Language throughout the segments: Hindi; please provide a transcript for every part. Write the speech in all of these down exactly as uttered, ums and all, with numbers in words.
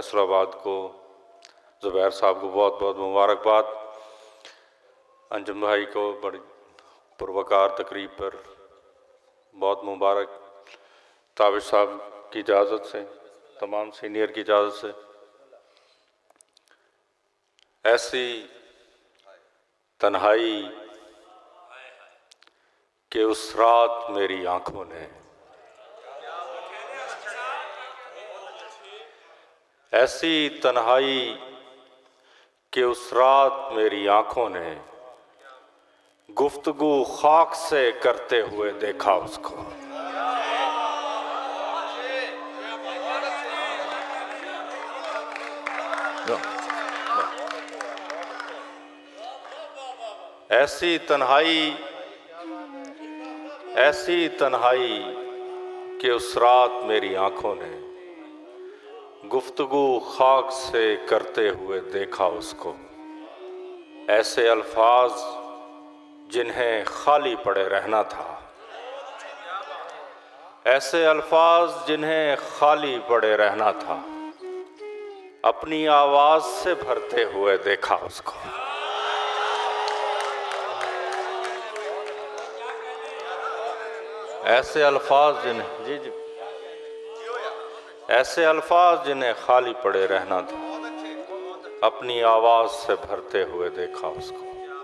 फैसलाबाद को, ज़ुबैर साहब को बहुत बहुत मुबारकबाद। अंजुम भाई को बड़ी पुरवकार तकरीब पर बहुत मुबारक। ताबिश साहब की इजाज़त से, तमाम सीनियर की इजाज़त से, ऐसी तन्हाई कि उस रात मेरी आंखों ने, ऐसी तन्हाई कि उस रात मेरी आंखों ने गुफ्तगू खाक से करते हुए देखा उसको। ऐसी तन्हाई, ऐसी तन्हाई कि उस रात मेरी आंखों ने गुफ्तगू खाक से करते हुए देखा उसको। ऐसे अल्फाज जिन्हें खाली पड़े रहना था, ऐसे अल्फाज जिन्हें खाली पड़े रहना था, अपनी आवाज से भरते हुए देखा उसको। ऐसे अल्फाज जिन्हें जी जी ऐसे अल्फाज जिन्हें खाली पड़े रहना था, अपनी आवाज से भरते हुए देखा उसको।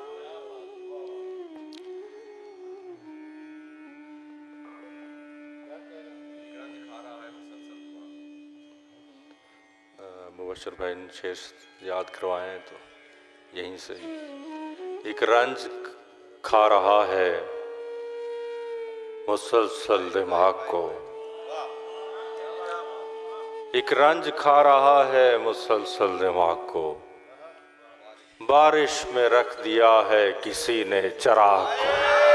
मुबशर भाई ने शेर याद करवाए तो यहीं से ही। एक रंज खा रहा है मुसलसल दिमाग को, एक रंज खा रहा है मुसलसल दिमाग को, बारिश में रख दिया है किसी ने चराग को।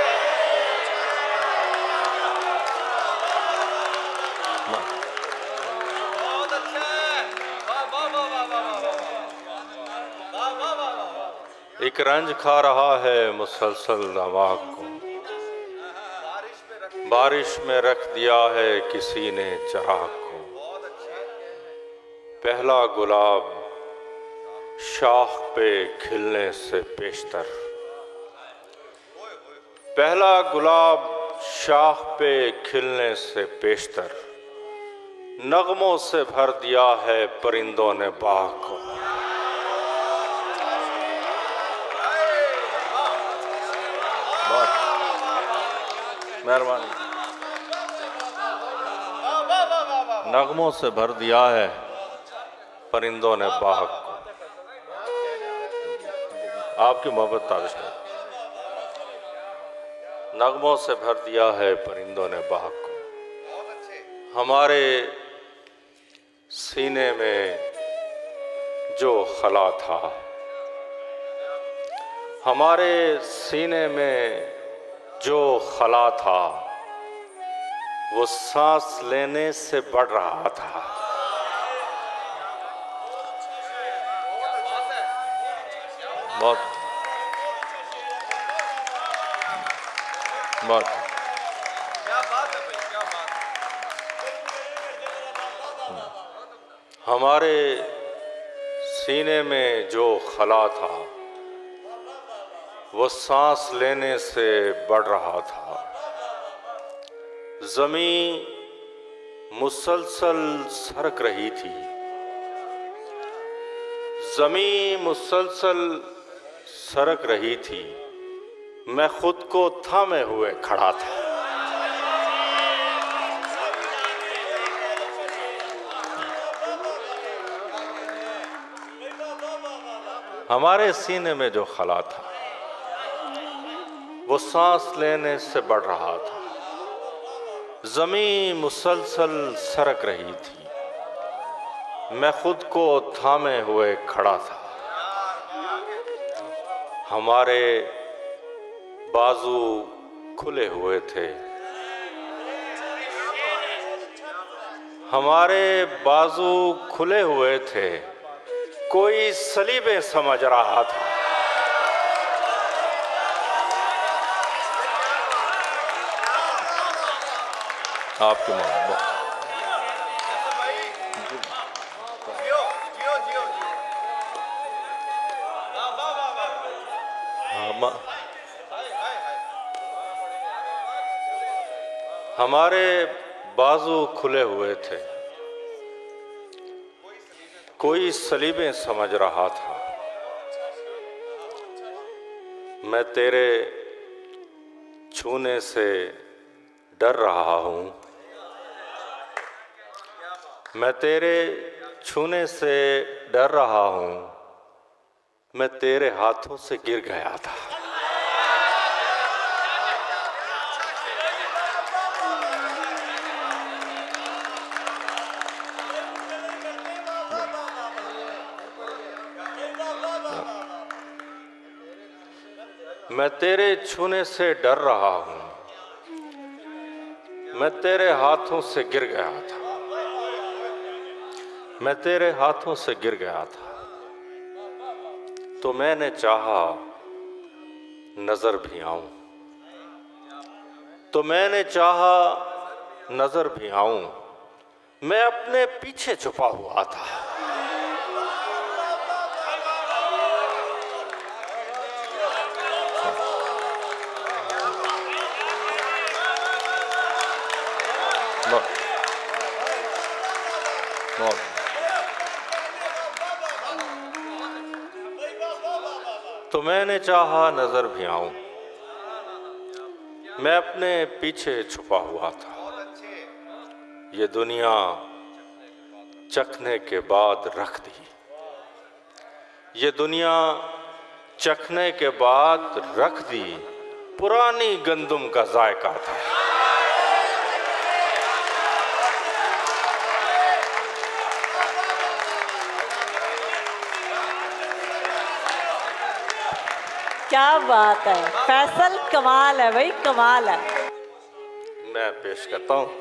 एक रंज खा रहा है मुसलसल दिमाग को, बारिश में रख दिया है किसी ने चराग को। पहला गुलाब शाख पे खिलने से पेशतर, पहला गुलाब शाख पे खिलने से पेशतर, नगमों से भर दिया है परिंदों ने बाग को। मेहरबानी। नगमों से भर दिया है परिंदों ने बाग को। आपकी मोहब्बत ताबिश है। नगमों से भर दिया है परिंदों ने बाग को। हमारे सीने में जो खला था, हमारे सीने में जो खला था, वो सांस लेने से बढ़ रहा था। बहुत बहुत क्या बात है भाई, क्या बात है। हमारे सीने में जो खला था, वो सांस लेने से बढ़ रहा था। ज़मीं मुसलसल सरक रही थी, ज़मीं मुसलसल सरक रही थी, मैं खुद को थामे हुए खड़ा था। हमारे सीने में जो खला था, वो सांस लेने से बढ़ रहा था। ज़मीं मुसलसल सरक रही थी, मैं खुद को थामे हुए खड़ा था। हमारे बाजू खुले हुए थे, हमारे बाजू खुले हुए थे, कोई सलीबें समझ रहा था। आपकी मोहब्बत हम, हमारे बाजू खुले हुए थे, कोई सलीबें समझ रहा था। मैं तेरे छूने से डर रहा हूँ, मैं तेरे छूने से डर रहा हूँ, मैं तेरे हाथों से गिर गया था। मैं तेरे छूने से डर रहा हूँ, मैं तेरे हाथों से गिर गया था, मैं तेरे हाथों से गिर गया था। तो मैंने चाहा नजर भी आऊं, तो मैंने चाहा नजर भी आऊं, मैं अपने पीछे छुपा हुआ था। तो मैंने चाहा नजर भी आऊं, मैं अपने पीछे छुपा हुआ था। ये दुनिया चखने के बाद रख दी, ये दुनिया चखने के बाद रख दी, पुरानी गंदुम का जायका था। क्या बात है फैसल, कमाल है भाई, कमाल है। मैं पेश करता हूँ।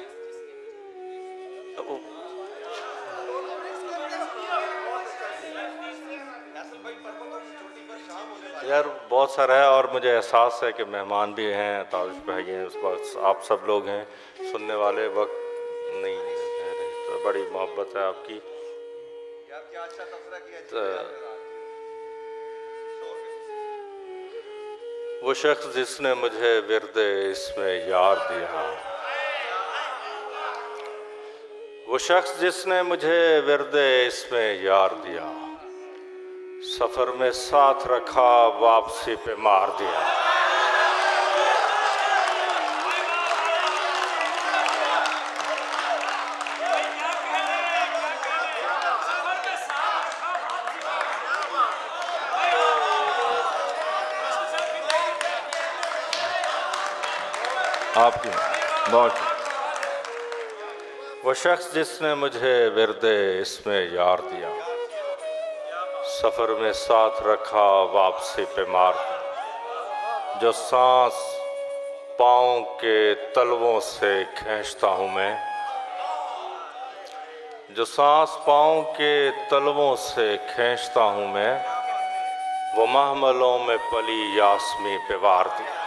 यार बहुत सारा है और मुझे एहसास है कि मेहमान भी हैं, तारिश भाई हैं, उस वक्त आप सब लोग हैं, सुनने वाले वक्त नहीं है, तो बड़ी मोहब्बत है आपकी। तो वो शख्स जिसने मुझे विरदे इसमें यार दिया, वो शख्स जिसने मुझे विरदे इसमें यार दिया, सफर में साथ रखा वापसी पे मार दिया। आपकी बहुत। वो शख्स जिसने मुझे विरदे इसमें यार दिया, सफ़र में साथ रखा वापसी पे मार दिया। जो सांस पाँव के तलवों से खींचता हूँ मैं, जो सांस पाँव के तलवों से खींचता हूँ मैं, वो महमलों में पली यास्मी पे वार दिया।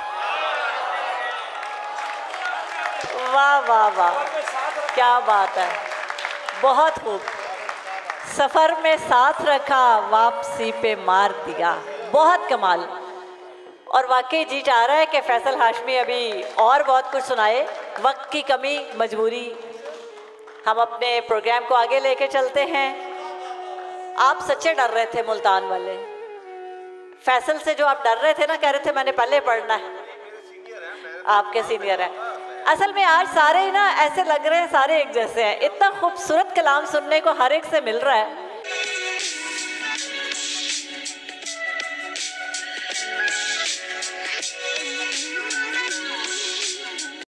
वाह वाह वाह, क्या बात है, बहुत खूब। सफ़र में साथ रखा वापसी पे मार दिया, बहुत कमाल। और वाकई जी चाह रहा है कि फैसल हाशमी अभी और बहुत कुछ सुनाए, वक्त की कमी मजबूरी, हम अपने प्रोग्राम को आगे लेके चलते हैं। आप सच्चे डर रहे थे मुल्तान वाले, फैसल से जो आप डर रहे थे ना, कह रहे थे मैंने पहले पढ़ना है, आपके सीनियर हैं। असल में आज सारे ही ना ऐसे लग रहे हैं सारे एक जैसे हैं, इतना खूबसूरत कलाम सुनने को हर एक से मिल रहा है